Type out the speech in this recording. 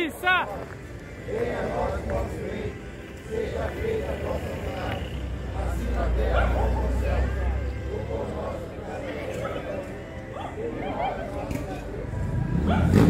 justiça! Venha a nós o nosso reino, seja feita a nossa vontade, assim na terra como no céu. O pão nosso de cada dia, perdoa as nossas ofensas.